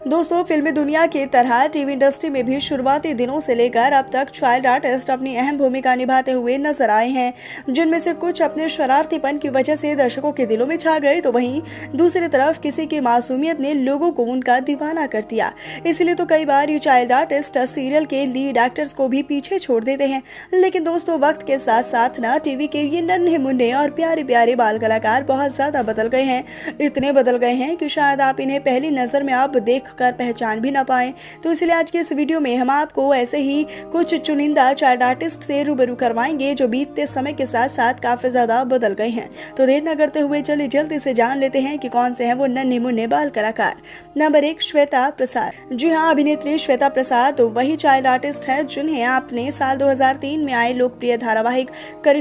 दोस्तों, फिल्मी दुनिया की तरह टीवी इंडस्ट्री में भी शुरुआती दिनों से लेकर अब तक चाइल्ड आर्टिस्ट अपनी अहम भूमिका निभाते हुए नजर आए हैं, जिनमें से कुछ अपने शरारतीपन की वजह से दर्शकों के दिलों में छा गए, तो वहीं दूसरी तरफ किसी की मासूमियत ने लोगों को उनका दीवाना कर दिया। इसलिए तो कई बार ये चाइल्ड आर्टिस्ट सीरियल के लीड एक्टर्स को भी पीछे छोड़ देते हैं। लेकिन दोस्तों, वक्त के साथ साथ ना टीवी के ये नन्हे मुन्ने और प्यारे प्यारे बाल कलाकार बहुत ज्यादा बदल गए हैं। इतने बदल गए हैं कि शायद आप इन्हें पहली नजर में आप देख कर पहचान भी ना पाए। तो इसलिए आज के इस वीडियो में हम आपको ऐसे ही कुछ चुनिंदा चाइल्ड आर्टिस्ट से रूबरू करवाएंगे जो बीतते समय के साथ साथ काफी ज्यादा बदल गए हैं। तो देर न करते हुए चलिए जल्दी से जान लेते हैं कि कौन से हैं वो नन्हे मुन्ने बाल कलाकार। नंबर 1, श्वेता प्रसाद। जी हाँ, अभिनेत्री श्वेता प्रसाद तो वही चाइल्ड आर्टिस्ट है जिन्हें आपने साल 2003 में आए लोकप्रिय धारावाहिक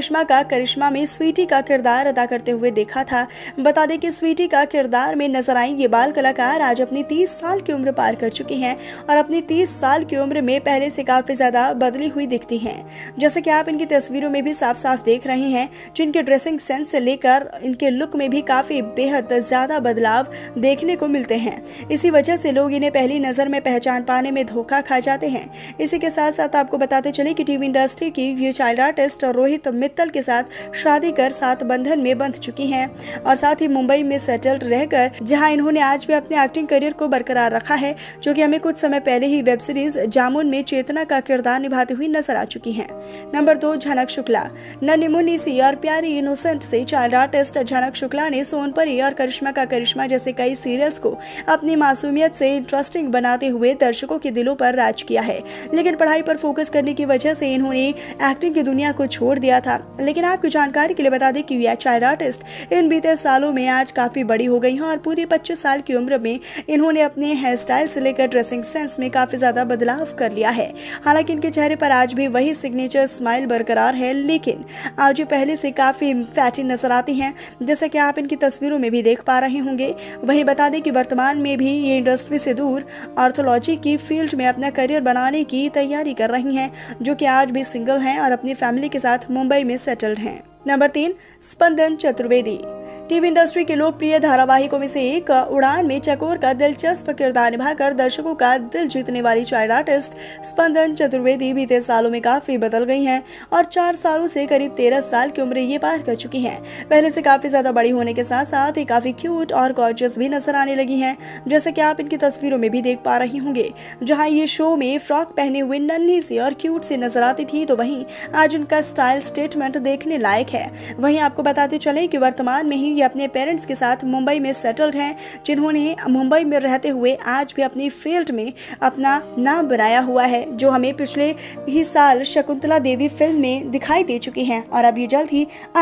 करिश्मा में स्वीटी का किरदार अदा करते हुए देखा था। बता दें कि स्वीटी का किरदार में नजर आई ये बाल कलाकार आज अपनी 30 साल की उम्र पार कर चुकी हैं और अपनी 30 साल की उम्र में पहले से काफी ज्यादा बदली हुई दिखती हैं। जैसे कि आप इनकी तस्वीरों में भी साफ साफ देख रहे हैं, जिनके ड्रेसिंग सेंस से लेकर इनके लुक में भी काफी बेहद ज्यादा बदलाव देखने को मिलते हैं। इसी वजह से लोग इन्हें पहली नजर में पहचान पाने में धोखा खा जाते हैं। इसी के साथ साथ आपको बताते चले कि टीवी इंडस्ट्री की ये चाइल्ड आर्टिस्ट रोहित मित्तल के साथ शादी कर सात बंधन में बंध चुकी हैं और साथ ही मुंबई में सेटल्ड रहकर जहां इन्होंने आज भी अपने एक्टिंग करियर को बरकरार रखा है, जो कि हमें कुछ समय पहले ही वेब सीरीज जामुन में चेतना का किरदार निभाती हुई नजर आ चुकी हैं। नंबर 2, झनक शुक्ला। नन्ही मुन्नी सी और प्यारी इनोसेंट से चाइल्ड आर्टिस्ट झनक शुक्ला ने सोनपरी और करिश्मा जैसे कई सीरियल्स को अपनी मासूमियत से इंटरेस्टिंग बनाते हुए दर्शकों के दिलों पर राज किया है। लेकिन पढ़ाई पर फोकस करने की वजह से इन्होंने एक्टिंग की दुनिया को छोड़ दिया था। लेकिन आपकी जानकारी के लिए बता दें कि यह चाइल्ड आर्टिस्ट इन बीते सालों में आज काफी बड़ी हो गई हैं और पूरी 25 साल की उम्र में इन्होंने अपने हेयर स्टाइल से लेकर ड्रेसिंग सेंस में काफी ज्यादा बदलाव कर लिया है। हालांकि इनके चेहरे पर आज भी वही सिग्नेचर स्माइल बरकरार है, लेकिन आज ये पहले से काफी फैटी नजर आती हैं, जैसा कि आप इनकी तस्वीरों में भी देख पा रहे होंगे। वहीं बता दें कि वर्तमान में भी ये इंडस्ट्री से दूर ऑर्थोलॉजी की फील्ड में अपना करियर बनाने की तैयारी कर रही हैं, जो कि आज भी सिंगल हैं और अपनी फैमिली के साथ मुंबई में सेटल्ड हैं। Number 3, Spandan Chaturvedi. TV industry के लोकप्रिय धारावाहिकों में से एक उड़ान में चकोर का दिलचस्प किरदार निभाकर दर्शकों का दिल जीतने वाली चाइल्ड आर्टिस्ट स्पंदन चतुर्वेदी बीते सालों में काफी बदल गई हैं और 4 सालों से करीब 13 साल की उम्र ये पार कर चुकी हैं। पहले से काफी ज्यादा बड़ी होने के साथ साथ ही काफी क्यूट और गॉर्जियस भी नजर आने लगी हैं, जैसे कि आप इनकी तस्वीरों में भी देख पा रही होंगे। जहाँ ये शो में फ्रॉक पहने हुए नन्ही सी और क्यूट सी नजर आती थी, तो वहीं आज उनका स्टाइल स्टेटमेंट देखने लायक है। वहीं आपको बताते चले कि वर्तमान में ही ये अपने पेरेंट्स के साथ मुंबई में सेटल्ड हैं, जिन्होंने मुंबई में रहते हुए आज भी अपनी फील्ड में अपना नाम बनाया हुआ है, जो हमें पिछले ही साल शकुंतला देवी फिल्म में दिखाई दे चुकी हैं और अब ये जल्द ही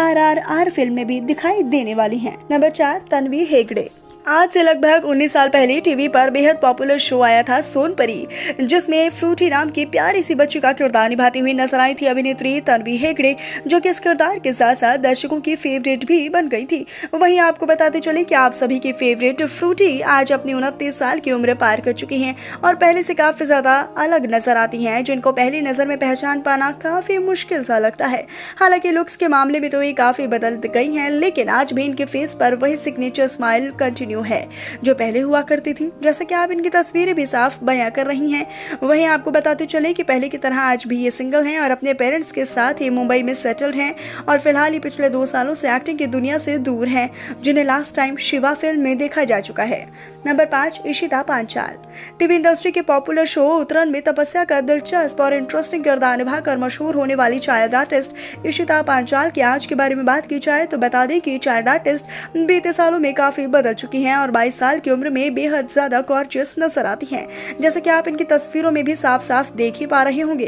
RRR फिल्म में भी दिखाई देने वाली हैं। नंबर 4, तन्वी हेगड़े। आज से लगभग 19 साल पहले टीवी पर बेहद पॉपुलर शो आया था सोनपरी, जिसमें फ्रूटी नाम की प्यारी सी बच्ची का किरदार निभाती हुई नजर आई थी अभिनेत्री तन्वी हेगड़े, जो कि इस किरदार के साथ साथ दर्शकों की फेवरेट भी बन गई थी। वहीं आपको बताते चले कि आप सभी की फेवरेट फ्रूटी आज अपनी 29 साल की उम्र पार कर चुकी हैं और पहले से काफी ज्यादा अलग नजर आती हैं, जिनको पहली नजर में पहचान पाना काफी मुश्किल सा लगता है। हालांकि लुक्स के मामले में तो ये काफी बदल गई हैं, लेकिन आज भी इनके फेस पर वही सिग्नेचर स्माइल कंटिन्यू है जो पहले हुआ करती थी, जैसे कि आप इनकी तस्वीरें भी साफ बयां कर रही हैं। वहीं आपको बताते चले कि पहले की तरह आज भी ये सिंगल हैं और अपने पेरेंट्स के साथ ही मुंबई में सेटल्ड हैं और फिलहाल ही पिछले 2 सालों से एक्टिंग की दुनिया से दूर हैं, जिन्हें लास्ट टाइम शिवा फिल्म में देखा जा चुका है। Number 5, Ishita Panchal. TV industry के पॉपुलर शो उतरन में तपस्या का दिलचस्प और इंटरेस्टिंग किरदार निभाकर मशहूर होने वाली चाइल्ड आर्टिस्ट इशिता पांचाल की आज के बारे में बात की जाए तो बता दें कि चाइल्ड आर्टिस्ट बीते सालों में काफी बदल चुकी हैं और 22 साल की उम्र में बेहद ज्यादा गॉर्जियस नजर आती हैं, जैसे कि आप इनकी तस्वीरों में भी साफ साफ देख ही पा रहे होंगे।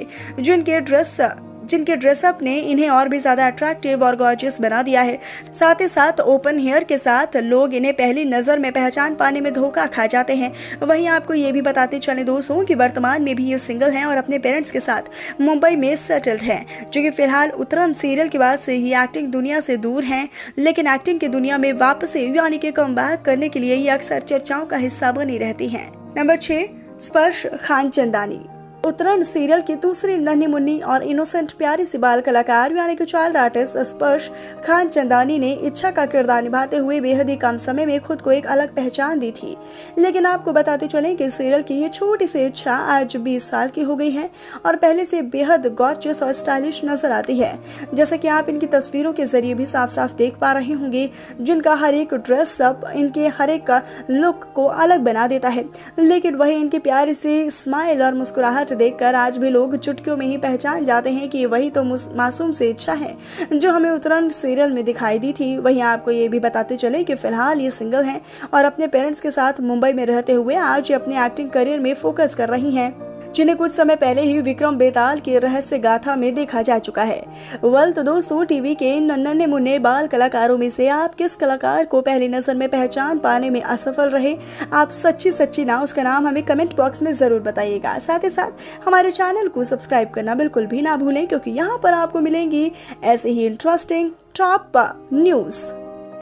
जिनके ड्रेसअप ने इन्हें और भी ज्यादा अट्रैक्टिव और गॉर्जियस बना दिया है। साथ ही साथ ओपन हेयर के साथ लोग इन्हें पहली नजर में पहचान पाने में धोखा खा जाते हैं। वहीं आपको ये भी बताते चले दोस्तों कि वर्तमान में भी ये सिंगल हैं और अपने पेरेंट्स के साथ मुंबई में सेटल्ड हैं, जो कि फिलहाल उतरन सीरियल के बाद से ही एक्टिंग दुनिया से दूर हैं, लेकिन एक्टिंग की दुनिया में वापसी यानी कि कमबैक करने के लिए ये अक्सर चर्चाओं का हिस्सा बनी रहती हैं। नंबर 6, स्पर्श खानचंदानी। उत्तरायण सीरियल की दूसरी नन्ही मुन्नी और इनोसेंट प्यारी सी बाल कलाकार यानी कि चाइल्ड आर्टिस्ट स्पर्श खान चंदानी ने इच्छा का किरदार निभाते हुए बेहद ही कम समय में खुद को एक अलग पहचान दी थी। लेकिन आपको बताते चलें कि सीरियल की ये छोटी सी इच्छा आज 20 साल की हो गई है और पहले से बेहद गॉर्जियस और स्टाइलिश नजर आती है, जैसा कि आप इनकी तस्वीरों के जरिए भी साफ साफ देख पा रहे होंगे, जिनका हर एक ड्रेस अप इनके हर एक का लुक को अलग बना देता है। लेकिन वही इनकी प्यारी सी स्माइल और मुस्कुराहट देखकर आज भी लोग चुटकियों में ही पहचान जाते हैं कि वही तो मासूम सी इच्छा है जो हमें उत्तरायण सीरियल में दिखाई दी थी। वहीं आपको ये भी बताते चले कि फिलहाल ये सिंगल हैं और अपने पेरेंट्स के साथ मुंबई में रहते हुए आज ये अपने एक्टिंग करियर में फोकस कर रही हैं, जिन्हें कुछ समय पहले ही विक्रम बेताल की रहस्य गाथा में देखा जा चुका है। तो दोस्तों, टीवी के इन नन्हे मुन्ने बाल कलाकारों में से आप किस कलाकार को पहली नजर में पहचान पाने में असफल रहे? आप सच्ची ना उसका नाम हमें कमेंट बॉक्स में जरूर बताइएगा। साथ ही साथ हमारे चैनल को सब्सक्राइब करना बिल्कुल भी ना भूलें, क्योंकि यहाँ पर आपको मिलेंगी ऐसे ही इंटरेस्टिंग टॉप न्यूज।